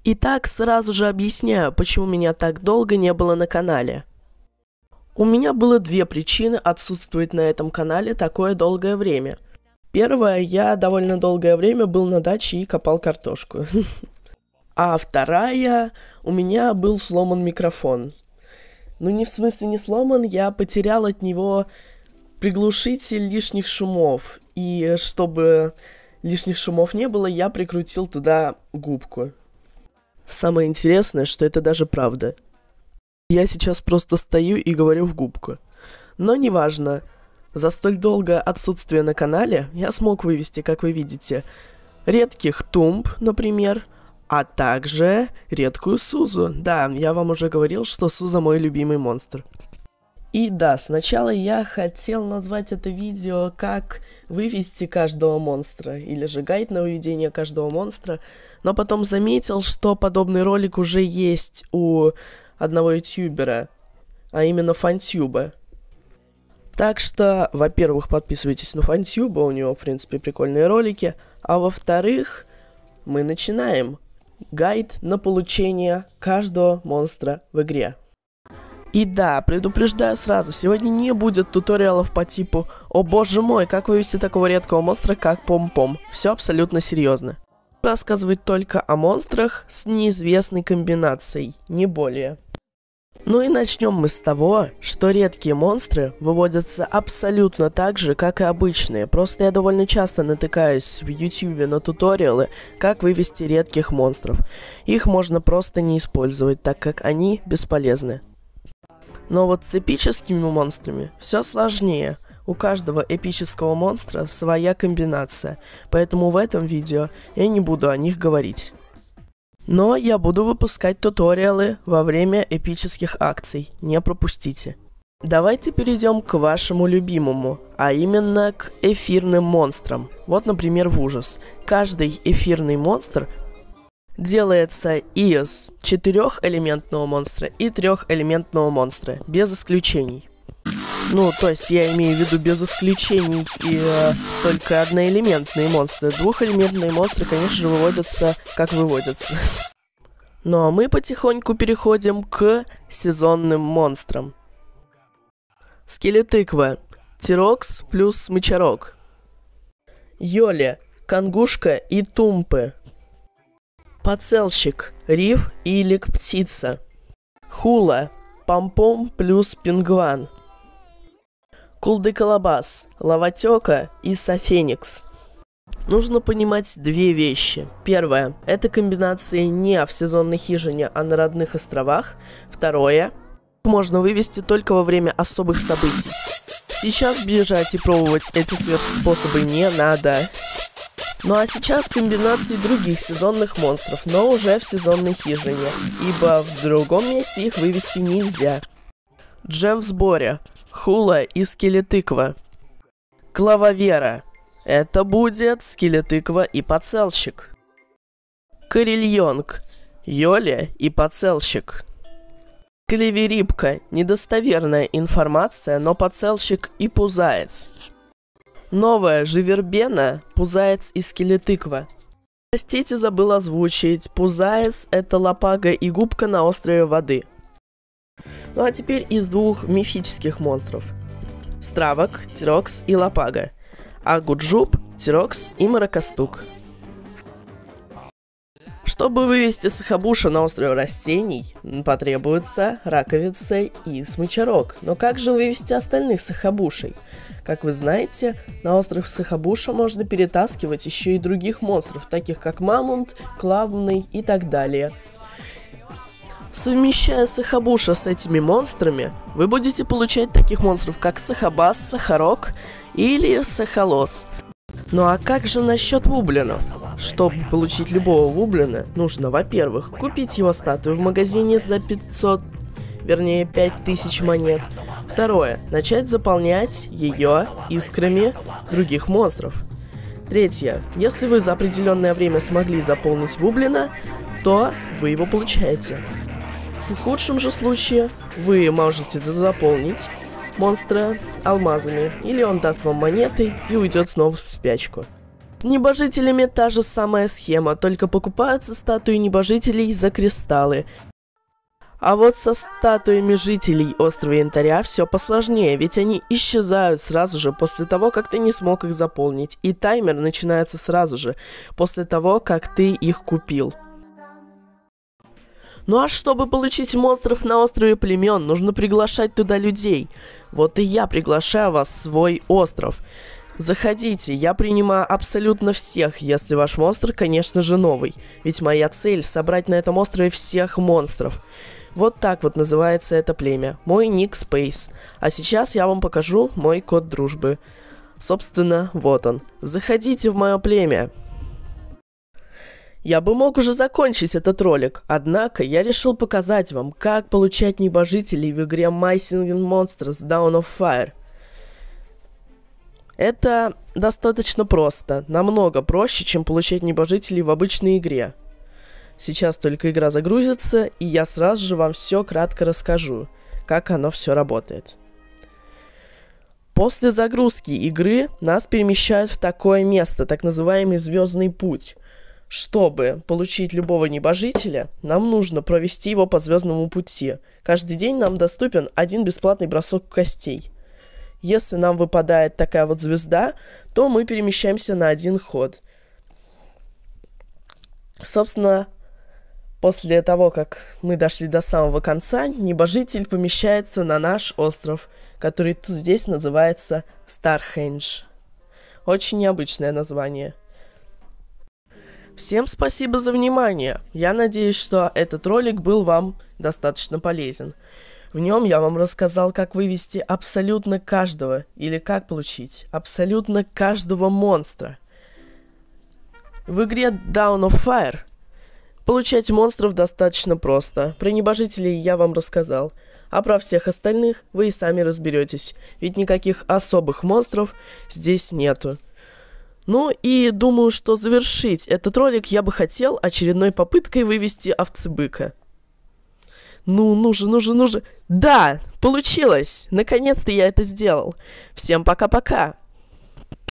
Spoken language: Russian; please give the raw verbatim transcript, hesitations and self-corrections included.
Итак, сразу же объясняю, почему меня так долго не было на канале. У меня было две причины отсутствовать на этом канале такое долгое время. Первая, я довольно долгое время был на даче и копал картошку. А вторая, у меня был сломан микрофон. Ну не в смысле не сломан, я потерял от него приглушитель лишних шумов. И чтобы лишних шумов не было, я прикрутил туда губку. Самое интересное, что это даже правда. Я сейчас просто стою и говорю в губку. Но неважно, за столь долгое отсутствие на канале я смог вывести, как вы видите, редких тумб, например, а также редкую Сузу. Да, я вам уже говорил, что Суза мой любимый монстр. И да, сначала я хотел назвать это видео как вывести каждого монстра, или же гайд на выведение каждого монстра, но потом заметил, что подобный ролик уже есть у одного ютубера, а именно Фантюба. Так что, во-первых, подписывайтесь на Фантюба, у него, в принципе, прикольные ролики, а во-вторых, мы начинаем гайд на получение каждого монстра в игре. И да, предупреждаю сразу, сегодня не будет туториалов по типу «О боже мой, как вывести такого редкого монстра, как Пом-Пом». Все абсолютно серьезно. Рассказывать только о монстрах с неизвестной комбинацией, не более. Ну и начнем мы с того, что редкие монстры выводятся абсолютно так же, как и обычные. Просто я довольно часто натыкаюсь в ютубе на туториалы, как вывести редких монстров. Их можно просто не использовать, так как они бесполезны. Но вот с эпическими монстрами все сложнее. У каждого эпического монстра своя комбинация, поэтому в этом видео я не буду о них говорить. Но я буду выпускать туториалы во время эпических акций, не пропустите. Давайте перейдем к вашему любимому, а именно к эфирным монстрам. Вот, например, в ужас. Каждый эфирный монстр делается из четырехэлементного монстра и трехэлементного монстра, без исключений. Ну, то есть я имею в виду без исключений и э, только одноэлементные монстры. Двухэлементные монстры, конечно же, выводятся, как выводятся. Ну а мы потихоньку переходим к сезонным монстрам. Скелетыква. Тирокс плюс смычарок. Йоли. Кангушка и тумпы. Поцелщик. Риф и лик-птица. Хула. Пом-пом плюс пингван. Кулдыколобас, Лаватёка и Софеникс. Нужно понимать две вещи. Первое. Это комбинации не в сезонной хижине, а на родных островах. Второе. Можно вывести только во время особых событий. Сейчас бежать и пробовать эти сверхспособы не надо. Ну а сейчас комбинации других сезонных монстров, но уже в сезонной хижине, ибо в другом месте их вывести нельзя. Джем в сборе. Хула и скелетыква. Клававера. Это будет скелетыква и поцелщик. Карельонг. Йоли и поцелщик. Клеверипка. Недостоверная информация, но поцелщик и пузаец. Новая Живербена. Пузаец и скелетыква. Простите, забыл озвучить. Пузаец — это лопага и губка на острове воды. Ну а теперь из двух мифических монстров. Стравок, Тирокс и Лопага. Агуджуб, Тирокс и Маракастук. Чтобы вывести Сахабуша на остров растений, потребуется раковица и смычарок. Но как же вывести остальных Сахабушей? Как вы знаете, на остров Сахабуша можно перетаскивать еще и других монстров, таких как Мамонт, Клавный и так далее. Совмещая Сахабуша с этими монстрами, вы будете получать таких монстров, как Сахабас, Сахарок или Сахалос. Ну а как же насчет вублинов? Чтобы получить любого вублина, нужно, во-первых, купить его статую в магазине за пятьсот, вернее пять тысяч монет. Второе, начать заполнять ее искрами других монстров. Третье, если вы за определенное время смогли заполнить вублина, то вы его получаете. В худшем же случае вы можете заполнить монстра алмазами, или он даст вам монеты и уйдет снова в спячку. С небожителями та же самая схема, только покупаются статуи небожителей за кристаллы. А вот со статуями жителей острова Янтаря все посложнее, ведь они исчезают сразу же после того, как ты не смог их заполнить. И таймер начинается сразу же, после того, как ты их купил. Ну а чтобы получить монстров на острове племен, нужно приглашать туда людей. Вот и я приглашаю вас в свой остров. Заходите, я принимаю абсолютно всех, если ваш монстр, конечно же, новый. Ведь моя цель собрать на этом острове всех монстров. Вот так вот называется это племя. Мой ник Space. А сейчас я вам покажу мой код дружбы. Собственно, вот он. Заходите в мое племя. Я бы мог уже закончить этот ролик, однако я решил показать вам, как получать небожителей в игре My Singing Monsters Dawn of Fire. Это достаточно просто, намного проще, чем получать небожителей в обычной игре. Сейчас только игра загрузится, и я сразу же вам все кратко расскажу, как оно все работает. После загрузки игры нас перемещают в такое место, так называемый Звездный путь. Чтобы получить любого небожителя, нам нужно провести его по Звездному пути. Каждый день нам доступен один бесплатный бросок костей. Если нам выпадает такая вот звезда, то мы перемещаемся на один ход. Собственно, после того, как мы дошли до самого конца, небожитель помещается на наш остров, который тут здесь называется Стархендж. Очень необычное название. Всем спасибо за внимание. Я надеюсь, что этот ролик был вам достаточно полезен. В нем я вам рассказал, как вывести абсолютно каждого, или как получить абсолютно каждого монстра. В игре Dawn of Fire получать монстров достаточно просто. Про небожителей я вам рассказал, а про всех остальных вы и сами разберетесь, ведь никаких особых монстров здесь нету. Ну и думаю, что завершить этот ролик я бы хотел очередной попыткой вывести овцебыка. Ну, ну же, ну же, ну же. Да, получилось! Наконец-то я это сделал. Всем пока-пока!